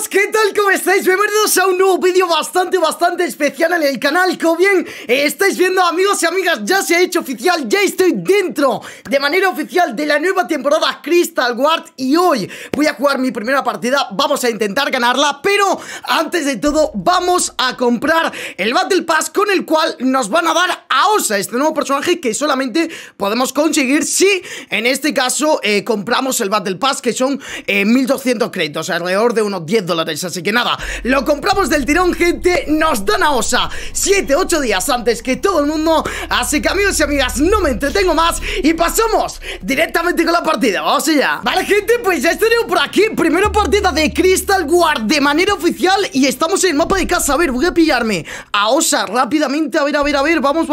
amigos, ¿qué tal? ¿Cómo estáis? Bienvenidos a un nuevo vídeo bastante especial en el canal. Como bien estáis viendo, amigos y amigas, ya se ha hecho oficial, ya estoy dentro de manera oficial de la nueva temporada Crystal Ward. Y hoy voy a jugar mi primera partida, vamos a intentar ganarla. Pero antes de todo vamos a comprar el Battle Pass, con el cual nos van a dar a Osa, este nuevo personaje que solamente podemos conseguir si en este caso compramos el Battle Pass, que son 1200 créditos, alrededor de unos $10. Así que nada, lo compramos del tirón, gente. Nos dan a Osa 7-8 días antes que todo el mundo. Así que, amigos y amigas, no me entretengo más y pasamos directamente con la partida. Vamos allá. Vale, gente, pues ya estoy por aquí. Primera partida de Crystal Ward de manera oficial y estamos en el mapa de casa. A ver, voy a pillarme a Osa rápidamente. A ver, vamos.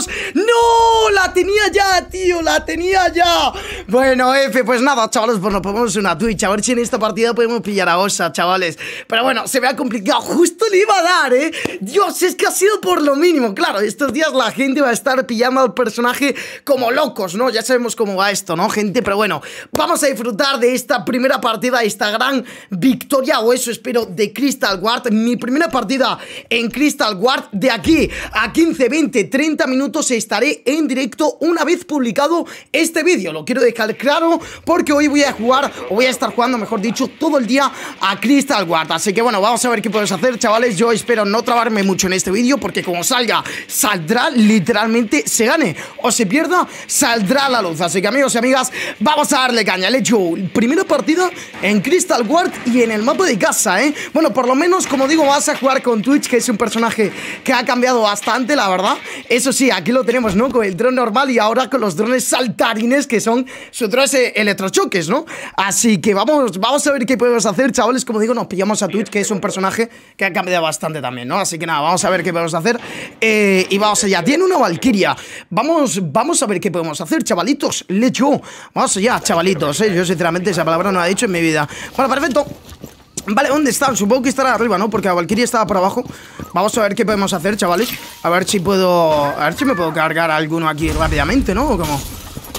¡No! La tenía ya, tío, la tenía ya. Bueno, pues nada, chavales, pues nos ponemos una Twitch. A ver si en esta partida podemos pillar a Osa, chavales. Pero bueno, se me ha complicado. Justo le iba a dar, Dios, es que ha sido por lo mínimo. Claro, estos días la gente va a estar pillando al personaje como locos, ¿no? Ya sabemos cómo va esto, ¿no, gente? Pero bueno, vamos a disfrutar de esta primera partida, esta gran victoria, o eso espero, de Crystal Ward. Mi primera partida en Crystal Ward. De aquí a 15, 20, 30 minutos estaré en directo una vez publicado este vídeo. Lo quiero dejar claro porque hoy voy a jugar, o voy a estar jugando, mejor dicho, todo el día a Crystal Ward. Así que bueno, vamos a ver qué podemos hacer, chavales. Yo espero no trabarme mucho en este vídeo, porque como salga, saldrá, literalmente, se gane o se pierda, saldrá a la luz. Así que, amigos y amigas, vamos a darle caña. Le he hecho primera partida en Crystal Ward y en el mapa de casa, Bueno, por lo menos, como digo, vas a jugar con Twitch, que es un personaje que ha cambiado bastante, la verdad. Eso sí, aquí lo tenemos, ¿no? Con el dron normal y ahora con los drones saltarines, que son sus drones electrochoques, ¿no? Así que vamos a ver qué podemos hacer, chavales. Como digo, nos pillamos a Twitch, que es un personaje que ha cambiado bastante también, ¿no? Así que nada, vamos a ver qué podemos hacer. Y vamos allá. Tiene una Valkyria. Vamos a ver qué podemos hacer, chavalitos. Lecho. Vamos allá, chavalitos, Yo sinceramente esa palabra no la he dicho en mi vida. Bueno, perfecto. Vale, ¿dónde están? Supongo que estará arriba, ¿no? Porque la Valkyria estaba por abajo. Vamos a ver qué podemos hacer, chavales. A ver si me puedo cargar a alguno aquí rápidamente, ¿no? ¿O cómo?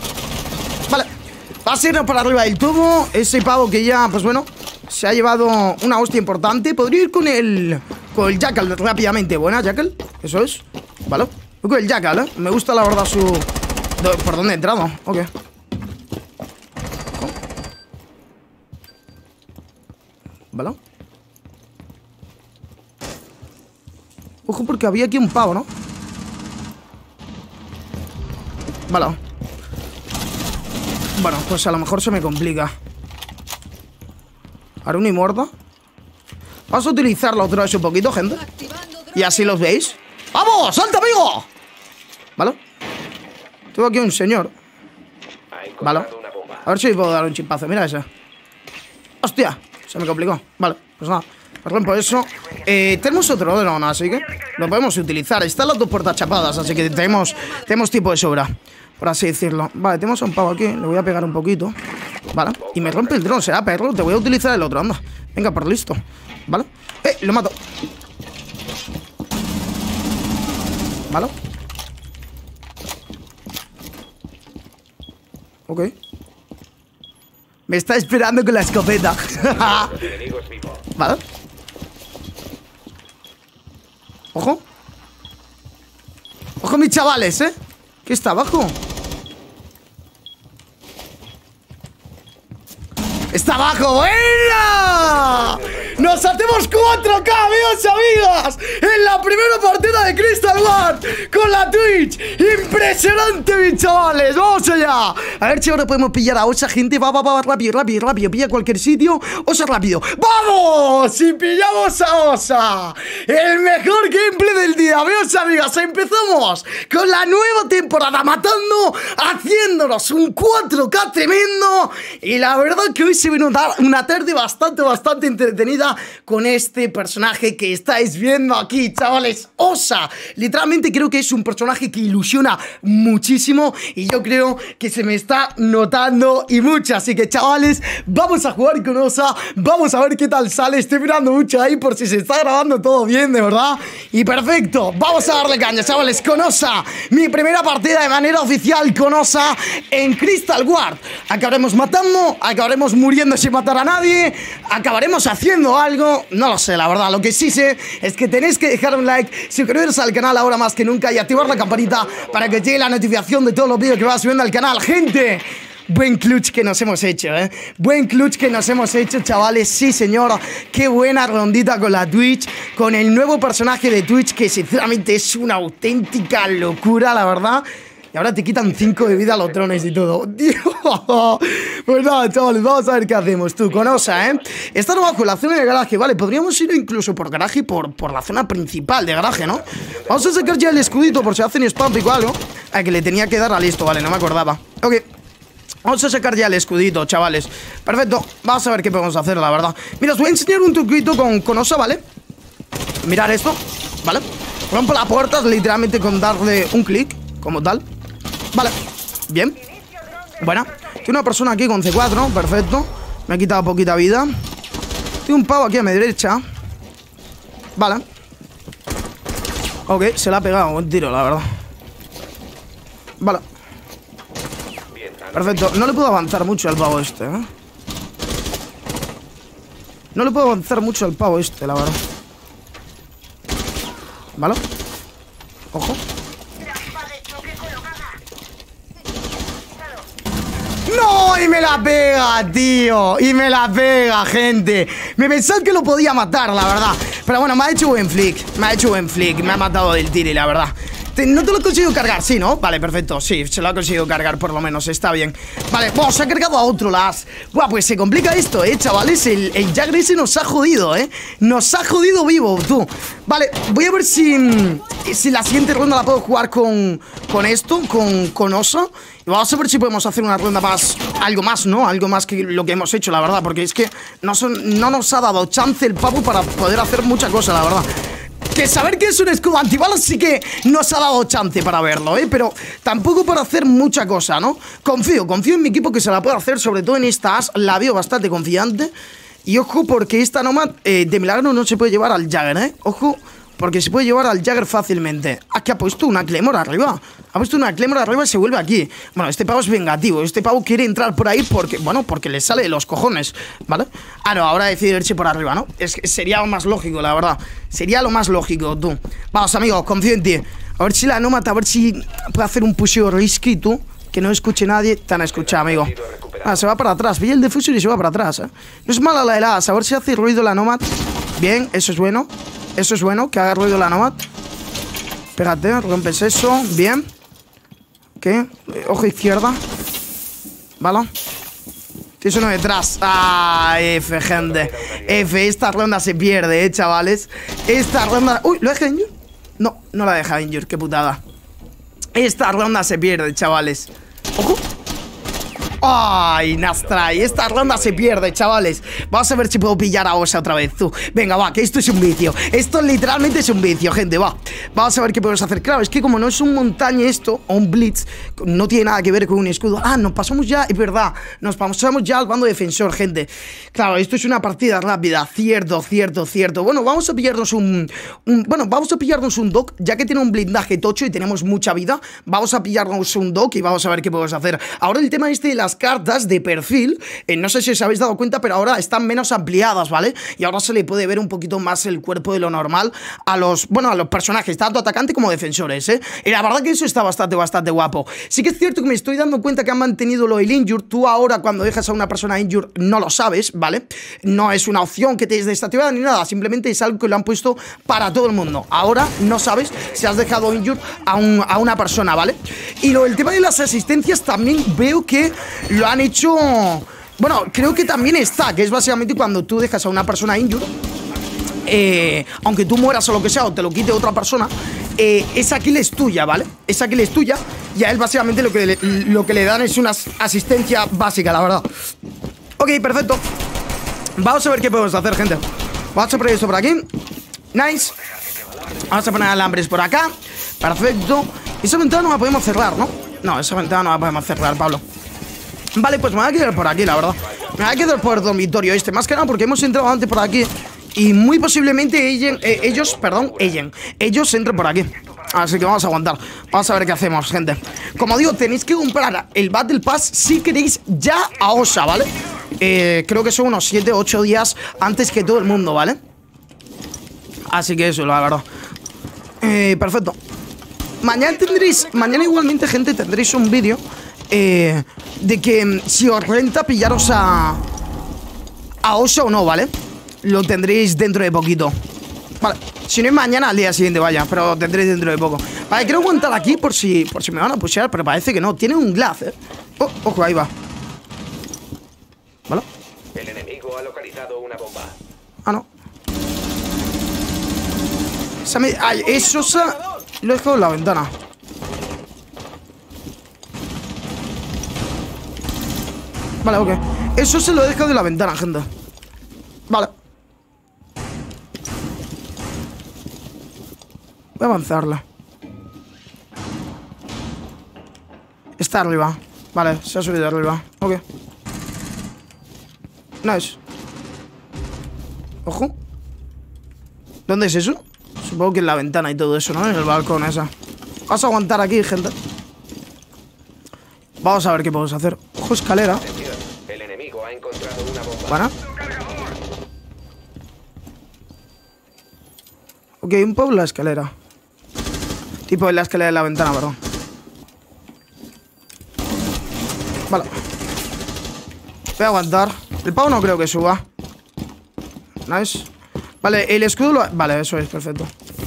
Vale. Va a ser para arriba del tubo. Ese pavo que ya, pues bueno, se ha llevado una hostia importante. Podría ir con el Jackal rápidamente. Buena, Jackal. Eso es. Vale. Voy con el Jackal, Me gusta la verdad su... ¿Por dónde he entrado? Ok. Vale. Ojo, porque había aquí un pavo, ¿no? Vale. Bueno, pues a lo mejor se me complica. Haré una muerta. Vamos a utilizarla otra vez un poquito, gente. Y así los veis. ¡Vamos! ¡Salta, amigo! Vale. Tengo aquí un señor. Vale. A ver si puedo dar un chimpazo. Mira ese. ¡Hostia! Se me complicó. Vale, pues nada. Por ejemplo, eso. Tenemos otro dron, así que lo podemos utilizar. Están las dos puertas chapadas, así que tenemos tiempo de sobra, por así decirlo. Vale, tenemos a un pavo aquí. Le voy a pegar un poquito. Vale. Y me rompe el dron. Será perro. Te voy a utilizar el otro. Anda. Venga, por listo. Vale. Lo mato. Vale. Ok. Me está esperando con la escopeta. Vale. Ojo. Ojo, mis chavales, ¿Qué está abajo? ¡Está abajo! ¡Buena! ¡Nos hacemos 4K, amigos y amigas! En la primera partida de Crystal Ward con la Twitch. ¡Impresionante, mis chavales! ¡Vamos allá! A ver si ahora podemos pillar a Osa, gente. Va, rápido. Pilla cualquier sitio. Osa, rápido. ¡Vamos! ¡Y pillamos a Osa! El mejor gameplay del día, amigos y amigas. Empezamos con la nueva temporada, matando, haciéndonos un 4K tremendo. Y la verdad que hoy se viene una tarde bastante entretenida con este personaje que estáis viendo aquí, chavales. Osa, literalmente creo que es un personaje que ilusiona muchísimo y yo creo que se me está notando y mucho. Así que, chavales, vamos a jugar con Osa. Vamos a ver qué tal sale. Estoy mirando mucho ahí por si se está grabando todo bien, de verdad. Y perfecto, vamos a darle caña, chavales, con Osa. Mi primera partida de manera oficial con Osa en Crystal Ward. Acabaremos matando, acabaremos muriendo sin matar a nadie, acabaremos haciendo algo algo? No lo sé, la verdad. Lo que sí sé es que tenéis que dejar un like, suscribiros al canal ahora más que nunca y activar la campanita para que llegue la notificación de todos los vídeos que va subiendo al canal. ¡Gente! Buen clutch que nos hemos hecho, buen clutch que nos hemos hecho, chavales. Sí, señor. Qué buena rondita con la Twitch, con el nuevo personaje de Twitch, que sinceramente es una auténtica locura, la verdad. Y ahora te quitan 5 de vida a los drones y todo. Dios. Pues nada, chavales, vamos a ver qué hacemos. Tú, con Osa, Está abajo en la zona de garaje, vale. Podríamos ir incluso por garaje y por la zona principal de garaje, ¿no? Vamos a sacar ya el escudito por si hacen spam o algo. A que le tenía que dar a listo, vale, no me acordaba. Ok. Vamos a sacar ya el escudito, chavales. Perfecto, vamos a ver qué podemos hacer, la verdad. Mira, os voy a enseñar un truquito con Osa, ¿vale? Mirad esto, ¿vale? Rompo la puerta literalmente con darle un clic, como tal. Vale, bien. Buena. Tiene una persona aquí con C4, perfecto. Me ha quitado poquita vida. Tiene un pavo aquí a mi derecha. Vale. Ok, se le ha pegado un tiro, la verdad. Vale. Perfecto, no le puedo avanzar mucho al pavo este, No le puedo avanzar mucho al pavo este, la verdad. ¿Vale? Ojo. ¡No! Y me la pega, tío. Y me la pega, gente. Me pensaba que lo podía matar, la verdad. Pero bueno, me ha hecho buen flick. Me ha matado del tiro, la verdad. No te lo he conseguido cargar, sí, ¿no? Vale, perfecto, sí, se lo ha conseguido cargar por lo menos, está bien. Vale, bueno, se ha cargado a otro las. Buah, pues se complica esto, chavales. El Jagger ese nos ha jodido, Nos ha jodido vivo, tú. Vale, voy a ver si la siguiente ronda la puedo jugar con esto, con Osa. Y vamos a ver si podemos hacer una ronda más, algo más, ¿no? Algo más que lo que hemos hecho, la verdad. Porque es que no nos ha dado chance el pavo para poder hacer mucha cosa, la verdad. Que saber que es un escudo antibalas sí que nos ha dado chance para verlo, pero tampoco para hacer mucha cosa, ¿no? Confío en mi equipo que se la puede hacer, sobre todo en esta as, la veo bastante confiante. Y ojo porque esta Nomad de milagro no se puede llevar al Jagger, Ojo, porque se puede llevar al Jagger fácilmente. Aquí ha puesto una Claymore arriba. Ha puesto una Claymore arriba y se vuelve aquí. Bueno, este pavo es vengativo. Este pavo quiere entrar por ahí porque, bueno, porque le sale de los cojones, ¿vale? Ah, no, ahora decide irse por arriba, ¿no? Sería lo más lógico, la verdad. Sería lo más lógico, tú. Vamos, amigos, confío en ti. A ver si la Nomad, a ver si puede hacer un pusheo risky, tú. Que no escuche nadie. Te han escuchado, amigo. Ah, se va para atrás. Pilla el defusor y se va para atrás, No es mala la helada. A ver si hace ruido la Nomad. Bien, eso es bueno. Eso es bueno, que haga ruido la Nomad. Espérate, rompes eso. Bien. ¿Qué? Ojo izquierda. ¿Vale? Tienes uno detrás. Ah, F, gente. F, esta ronda se pierde, chavales. Esta ronda... Uy, ¿lo deja injure? No, no la deja injure, qué putada. Esta ronda se pierde, chavales. Ojo. ¡Ay, Nastray! Esta ronda se pierde, chavales. Vamos a ver si puedo pillar a Osa otra vez, tú. Venga, va, que esto es un vicio. Esto literalmente es un vicio, gente, va. Vamos a ver qué podemos hacer. Claro, es que como no es un montaña esto, o un blitz, no tiene nada que ver con un escudo. Ah, nos pasamos ya, es verdad. Nos pasamos ya al bando defensor, gente. Claro, esto es una partida rápida. Cierto. Bueno, vamos a pillarnos vamos a pillarnos un dock, ya que tiene un blindaje tocho y tenemos mucha vida. Vamos a pillarnos un dock y vamos a ver qué podemos hacer. Ahora el tema este de las cartas de perfil, no sé si os habéis dado cuenta, pero ahora están menos ampliadas, ¿vale? Y ahora se le puede ver un poquito más el cuerpo de lo normal a los personajes, tanto atacante como defensores, Y la verdad que eso está bastante guapo. Sí que es cierto que me estoy dando cuenta que han mantenido lo del injure. Tú ahora cuando dejas a una persona injure no lo sabes, ¿vale? No es una opción que te es desactivada ni nada, simplemente es algo que lo han puesto para todo el mundo. Ahora no sabes si has dejado injure a una persona, ¿vale? Y el tema de las asistencias también veo que lo han hecho... Bueno, creo que también está, que es básicamente cuando tú dejas a una persona injure, aunque tú mueras o lo que sea, o te lo quite otra persona, esa kill es tuya, ¿vale? Esa kill es tuya y a él básicamente lo que le dan es una asistencia básica, la verdad. Ok, perfecto. Vamos a ver qué podemos hacer, gente. Vamos a poner esto por aquí. Nice. Vamos a poner alambres por acá. Perfecto. Esa ventana no la podemos cerrar, ¿no? No, esa ventana no la podemos cerrar, Pablo. Vale, pues me voy a quedar por aquí, la verdad. Me voy a quedar por el dormitorio este. Más que nada porque hemos entrado antes por aquí y muy posiblemente ellos entren por aquí. Así que vamos a aguantar. Vamos a ver qué hacemos, gente. Como digo, tenéis que comprar el Battle Pass si queréis ya a Osa, ¿vale? creo que son unos 7 o 8 días antes que todo el mundo, ¿vale? Así que eso, la verdad. Perfecto. Mañana igualmente, gente, tendréis un vídeo de que si os renta pillaros a Osa o no, ¿vale? Lo tendréis dentro de poquito. Vale, si no es mañana, al día siguiente, vaya. Pero lo tendréis dentro de poco. Vale, quiero aguantar aquí por si me van a pushear, pero parece que no. Tiene un glass, Oh, ojo, ahí va. ¿Vale? El enemigo ha localizado una bomba. Ah, no. Ay, eso se... Lo he dejado en la ventana. Vale, ok. Eso se lo he dejado en la ventana, gente. Vale. Voy a avanzarla. Está arriba. Vale, se ha subido arriba. Ok. Nice. Ojo. ¿Dónde es eso? Supongo que en la ventana y todo eso, ¿no? En el balcón esa. Vamos a aguantar aquí, gente. Vamos a ver qué podemos hacer. Ojo, escalera. El enemigo ha encontrado una bomba. ¿Para? Ok, un poco en la escalera. Tipo en la escalera de la ventana, perdón. Vale. Voy a aguantar. El pavo no creo que suba. Nice. Vale, el escudo lo... Vale, eso es, perfecto.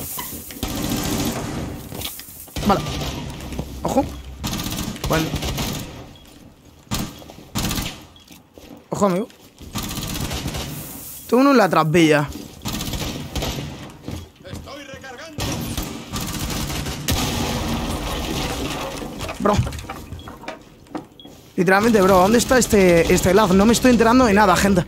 Vale. Ojo. Bueno. Ojo, amigo. Tengo uno en la trampilla. Estoy recargando. Bro. Literalmente, bro, ¿dónde está este lag? No me estoy enterando de nada, gente.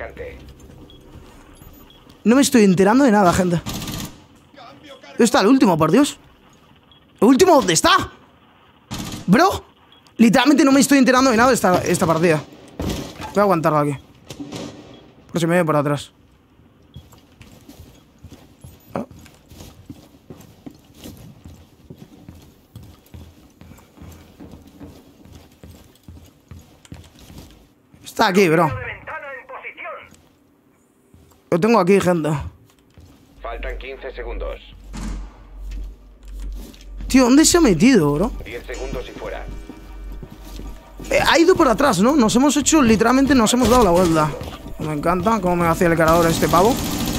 No me estoy enterando de nada, gente. ¿Dónde está el último, por Dios? ¿El último dónde está? Bro, literalmente no me estoy enterando de nada de esta partida. Voy a aguantarlo aquí. Por si me viene por atrás. ¿Ah? Está aquí, bro. Lo tengo aquí, gente. Faltan 15 segundos. Tío, ¿dónde se ha metido, bro? 10 segundos y fuera. Ha ido por atrás, ¿no? Nos hemos hecho, literalmente nos hemos dado la vuelta. Me encanta cómo me hacía el cargador este pavo.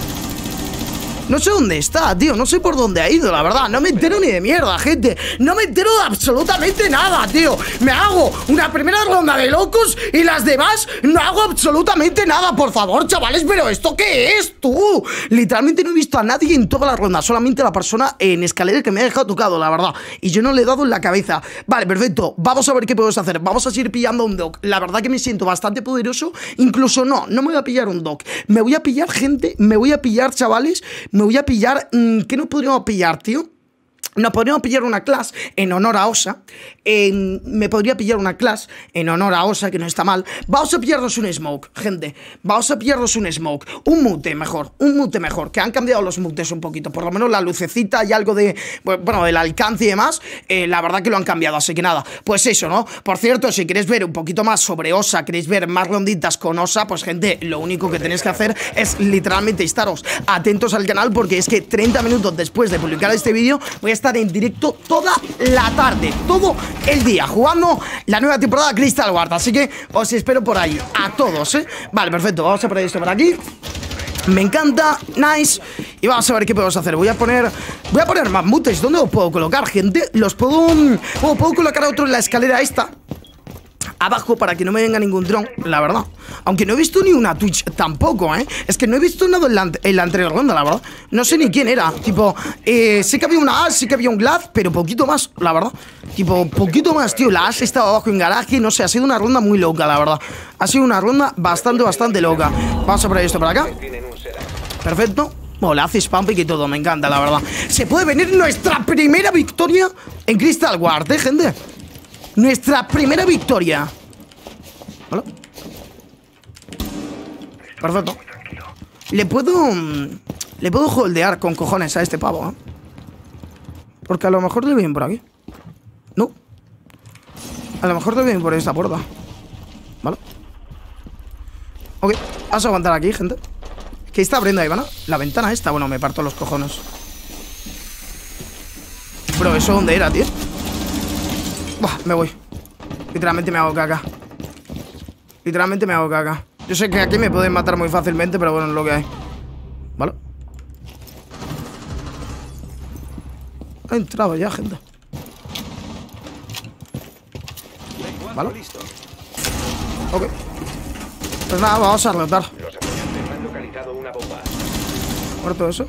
No sé dónde está, tío. No sé por dónde ha ido, la verdad. No me entero ni de mierda, gente. No me entero de absolutamente nada, tío. Me hago una primera ronda de locos y las demás no hago absolutamente nada. Por favor, chavales, ¿pero esto qué es, tú? Literalmente no he visto a nadie en toda la ronda. Solamente la persona en escalera que me ha dejado tocado, la verdad. Y yo no le he dado en la cabeza. Vale, perfecto. Vamos a ver qué podemos hacer. Vamos a seguir pillando un doc. La verdad que me siento bastante poderoso. Incluso no me voy a pillar un doc. Me voy a pillar, gente. Me voy a pillar, chavales. Me voy a pillar... ¿Qué nos podríamos pillar, tío? Nos podríamos pillar una clase en honor a Osa. Me podría pillar una clase en honor a Osa, que no está mal. Vamos a pillarnos un smoke, gente. Vamos a pillarnos un smoke. Un mute mejor, que han cambiado los mutes un poquito. Por lo menos la lucecita y algo de... Bueno, del alcance y demás. La verdad que lo han cambiado, así que nada. Pues eso, ¿no? Por cierto, si queréis ver un poquito más sobre Osa, queréis ver más ronditas con Osa, pues gente, lo único que tenéis que hacer es literalmente estaros atentos al canal, porque es que 30 minutos después de publicar este vídeo voy a estar en directo toda la tarde, todo el día, jugando la nueva temporada Crystal Wars. Así que os espero por ahí, a todos, ¿eh? Vale, perfecto, vamos a poner esto por aquí. Me encanta, nice. Y vamos a ver qué podemos hacer. Voy a poner más mutes. ¿Dónde los puedo colocar, gente? Los puedo... puedo colocar a otro en la escalera esta, abajo, para que no me venga ningún dron, la verdad. Aunque no he visto ni una Twitch tampoco, ¿eh? Es que no he visto nada en la anterior ronda, la verdad. No sé ni quién era. Tipo, sé que había una Ash, sí que había un Glad, pero poquito más, la verdad. Tipo, poquito más, tío. La Ash estaba abajo en garaje, no sé. Ha sido una ronda muy loca, la verdad. Ha sido una ronda bastante loca. Vamos a poner esto por acá. Perfecto. Bueno, le hace spam pick y todo, me encanta, la verdad. Se puede venir nuestra primera victoria en Crystal Wars, ¿eh, gente? Nuestra primera victoria. ¿Vale? Perfecto. Le puedo holdear con cojones a este pavo, ¿eh? Porque a lo mejor le vienen por aquí. No. A lo mejor le vienen por esta puerta. ¿Vale? Ok, vamos a aguantar aquí, gente. ¿Qué está abriendo ahí, ¿no? La ventana esta, bueno, me parto los cojones. Bro, ¿eso dónde era, tío? Buah, me voy. Literalmente me hago caca. Literalmente me hago caca. Yo sé que aquí me pueden matar muy fácilmente, pero bueno, es lo que hay. ¿Vale? Ha entrado ya, gente. ¿Vale? Ok. Pues nada, vamos a rotar. Los atacantes han localizado una bomba. ¿Muerto eso?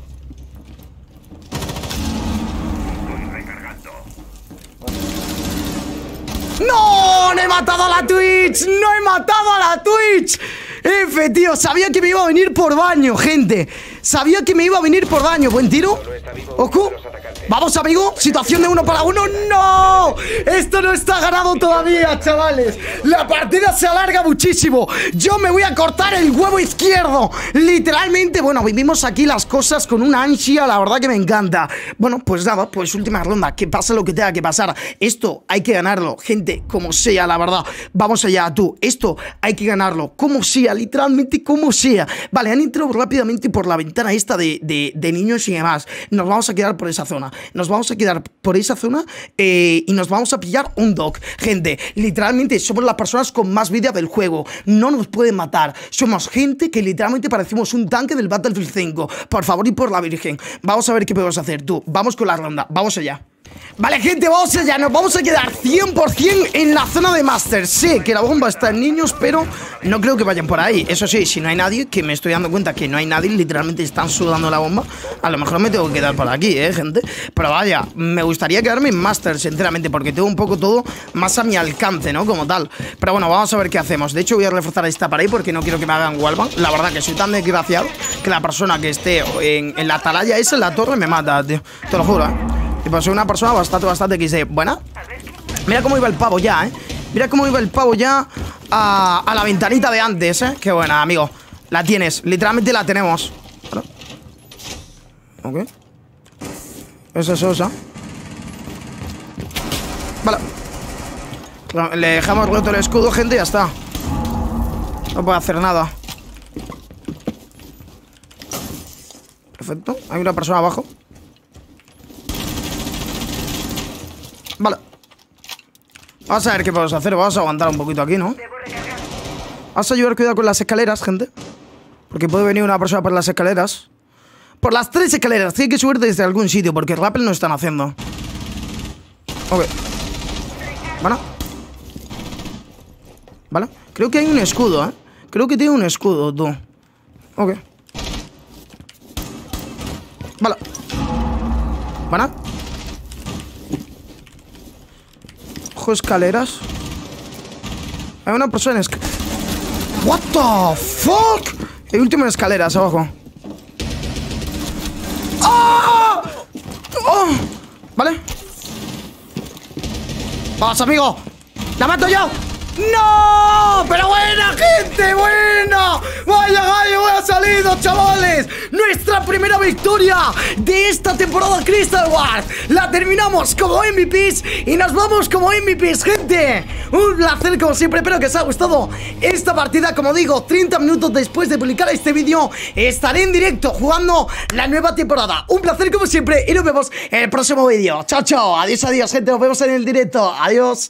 ¡No! ¡No he matado a la Twitch! ¡No he matado a la Twitch! F, tío, sabía que me iba a venir por baño, gente. Sabía que me iba a venir por daño. Buen tiro. Oku. Vamos, amigo. Situación de 1 para 1. ¡No! Esto no está ganado todavía, chavales. La partida se alarga muchísimo. Yo me voy a cortar el huevo izquierdo. Literalmente, bueno, vivimos aquí las cosas con una ansia, la verdad que me encanta. Bueno, pues nada, pues última ronda. Que pase lo que tenga que pasar. Esto hay que ganarlo, gente, como sea, la verdad. Vamos allá, tú. Esto hay que ganarlo, como sea, literalmente como sea. Vale, han entrado rápidamente por la ventana esta de niños y demás. Nos vamos a quedar por esa zona. Nos vamos a quedar por esa zona y nos vamos a pillar un dog. Gente, literalmente somos las personas con más vida del juego. No nos pueden matar. Somos gente que literalmente parecemos un tanque del Battlefield 5. Por favor y por la Virgen. Vamos a ver qué podemos hacer, tú. Vamos con la ronda. Vamos allá. Vale, gente, vamos allá. Nos vamos a quedar 100% en la zona de Master. Sé que la bomba está en niños, pero no creo que vayan por ahí. Eso sí, si no hay nadie, que me estoy dando cuenta que no hay nadie, literalmente están sudando la bomba, a lo mejor me tengo que quedar por aquí, gente. Pero vaya, me gustaría quedarme en Master, sinceramente, porque tengo un poco todo más a mi alcance, ¿no? Como tal. Pero bueno, vamos a ver qué hacemos. De hecho, voy a reforzar esta pared porque no quiero que me hagan wallbang. La verdad que soy tan desgraciado que la persona que esté en la atalaya esa, en la torre, me mata, tío. Te lo juro, Y pues soy una persona bastante XD. Buena. Mira cómo iba el pavo ya, Mira cómo iba el pavo ya a la ventanita de antes, Qué buena, amigo. La tienes, literalmente la tenemos. ¿Vale? Ok. Esa es Sosa. Vale. Le dejamos roto el escudo, gente, y ya está. No puede hacer nada. Perfecto. Hay una persona abajo. Vale. Vamos a ver qué podemos hacer. Vamos a aguantar un poquito aquí, ¿no? Vamos a llevar cuidado con las escaleras, gente. Porque puede venir una persona por las escaleras. Por las 3 escaleras. Tiene que subir desde algún sitio, porque rappel no están haciendo. Ok. Vale. Vale. Creo que hay un escudo, Creo que tiene un escudo, tú. Ok. Vale. Vale. Ojo, escaleras. Hay una persona en escaleras. What the fuck. El último en escaleras, abajo. ¡Oh! ¡Oh! Vale. Vamos, amigo. ¡La mato yo! ¡No! ¡Pero buena, gente! ¡Buena! ¡Vaya gallo! ¡Ha salido, chavales! ¡Nuestra primera victoria de esta temporada Crystal Wars! La terminamos como MVPs y nos vamos como MVPs, gente. Un placer como siempre, espero que os haya gustado esta partida. Como digo, 30 minutos después de publicar este vídeo estaré en directo jugando la nueva temporada. Un placer como siempre y nos vemos en el próximo vídeo. Chao, chao. Adiós, adiós, gente. Nos vemos en el directo. Adiós.